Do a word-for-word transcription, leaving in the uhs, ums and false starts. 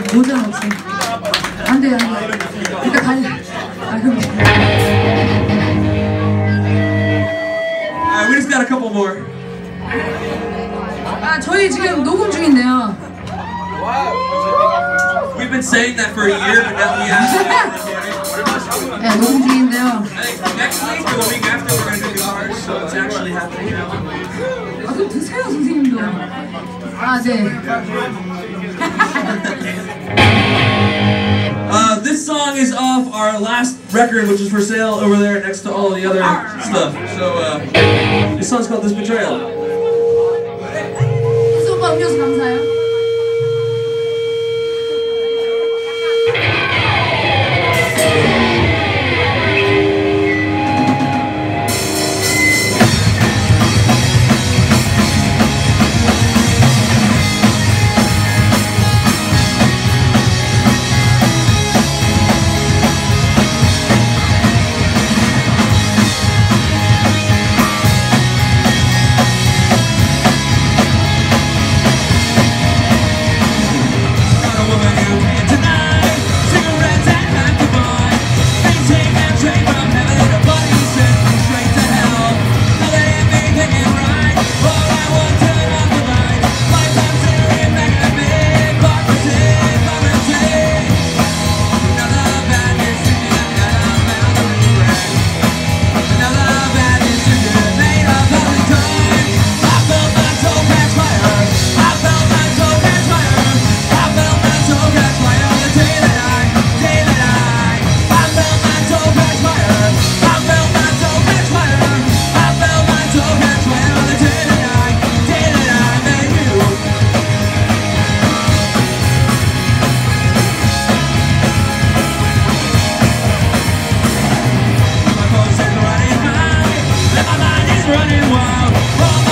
모자 없어. 안 돼, 안 돼. 그러니까 달려. 아, 그럼. Alright, we just got a couple more. 아, 저희 지금 녹음 중인데요. We've been saying that for a year, but now we have. 네, 녹음 중인데요. I think next week or the week after we're going to do guitars, so it's actually happening now. 아, 좀 드세요, 선생님도. 아, 네. Uh, this song is off our last record, which is for sale over there next to all the other stuff. So, uh, this song's called This Betrayal. 혜수 오빠 음료수 감사해요. Running wild.